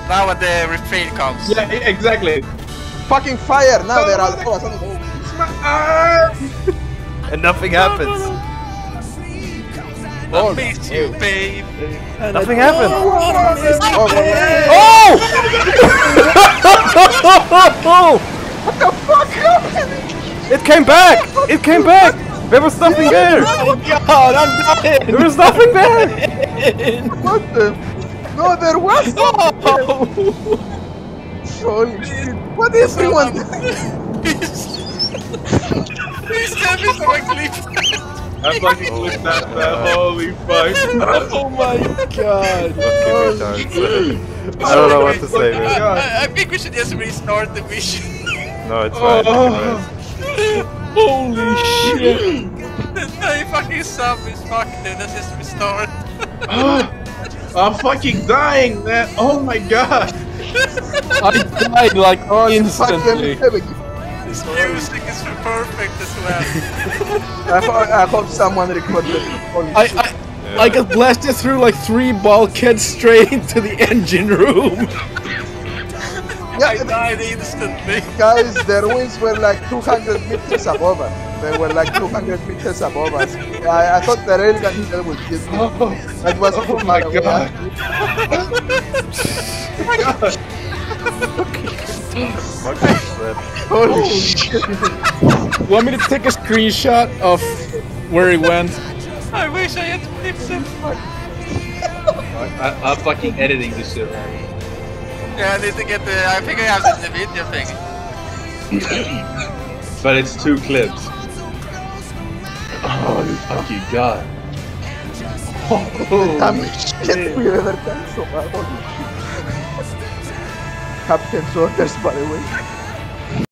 Now when the refrain comes. Yeah, exactly. Fucking fire! Now they're all. Oh, It's my arm! And nothing happens. I miss you, babe. Nothing happened. Oh! Oh! What the fuck happened? It came back! It came back! There was nothing there! Oh god, I'm dying! There was nothing there! What the? No, there was something. Oh. Holy shit! What is everyone? Please tell me so I clip. I fucking clipped that, holy fuck. Oh my god! I don't know what to say, man. I think we should just restart the mission. No, it's fine. Holy shit! No, you fucking sub is fucked, dude. Let's just restart. I'm fucking dying, man. Oh my god. I died like instantly. This music is perfect as well. I hope someone recorded it. Holy shit. I got blasted through like 3 bulkheads straight into the engine room. I died instantly. Guys, the ruins were like 200 meters above us. They were like 200 meters above us. I thought the railgun here would kill me. That was Oh my god. Holy shit. Want me to take a screenshot of where he went? I wish I had clipped him. I'm fucking editing this shit, man. Yeah, I need to get the. I think I have the video thing. But it's 2 clips. Oh, you fucking god. Damn shit we've ever done so far. Holy shit. Captain's orders, by the way.